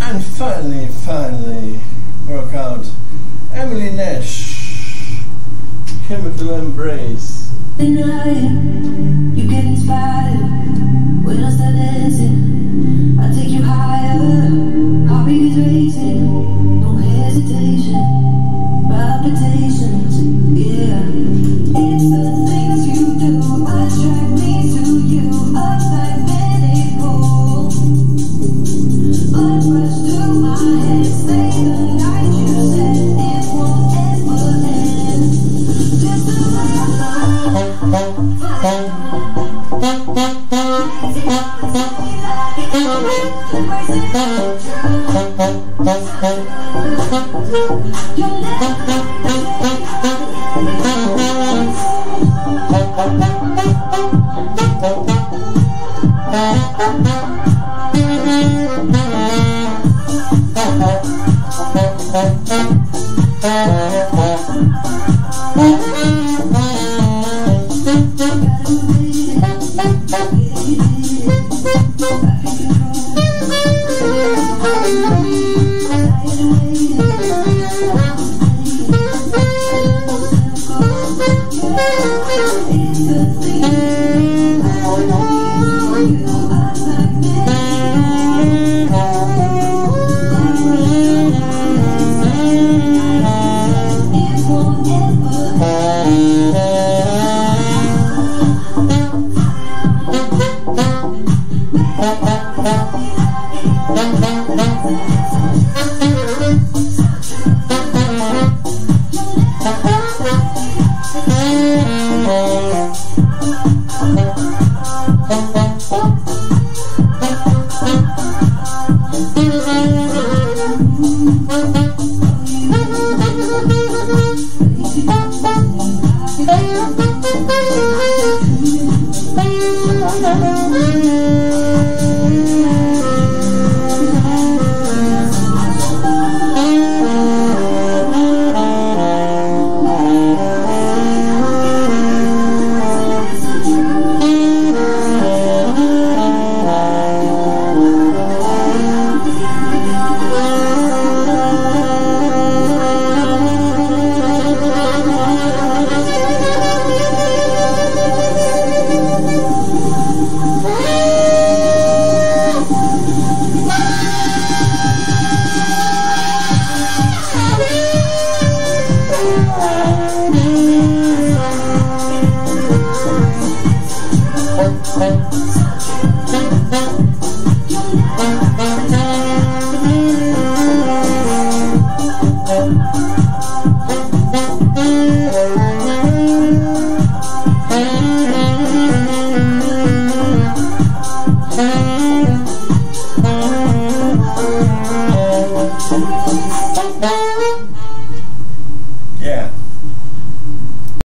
And finally broke out Emily Nash, Chemical Embrace. The night you get inspired when I start dancing. I take you higher, heartbeat is racing, no hesitation, palpitations, yeah. It's the things you do, attract me to you, upside medical. Blood rush through my head, stay the night you said it won't ever end. Just the way I You'll never